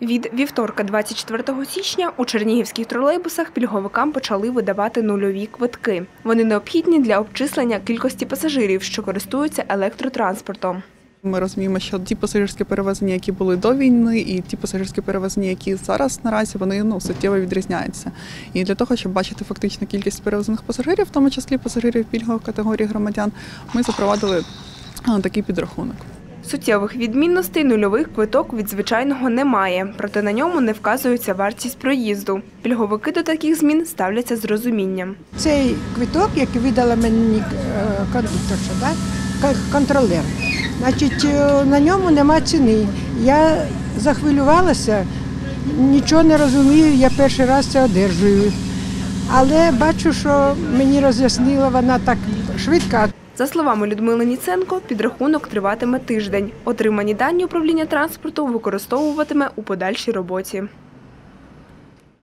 Від вівторка 24 січня у чернігівських тролейбусах пільговикам почали видавати нульові квитки. Вони необхідні для обчислення кількості пасажирів, що користуються електротранспортом. Ми розуміємо, що ті пасажирські перевезення, які були до війни, і ті пасажирські перевезення, які зараз наразі, вони суттєво відрізняються. І для того, щоб бачити фактичну кількість перевезених пасажирів, в тому числі пасажирів пільгових категорій громадян, ми запровадили такий підрахунок. Суттєвих відмінностей нульових квиток від звичайного немає, проте на ньому не вказується вартість проїзду. Пільговики до таких змін ставляться з розумінням. Цей квиток, який видала мені кондукторша, контролер, значить, на ньому нема ціни. Я захвилювалася, нічого не розумію, я перший раз це одержую. Але бачу, що мені роз'яснила вона так швидко. За словами Людмили Ніценко, підрахунок триватиме тиждень. Отримані дані управління транспорту використовуватиме у подальшій роботі.